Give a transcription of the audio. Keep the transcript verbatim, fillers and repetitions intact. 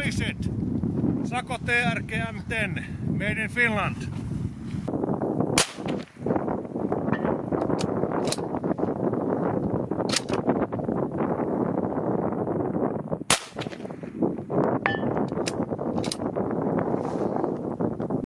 is it? Sako T R G M ten, made in Finland.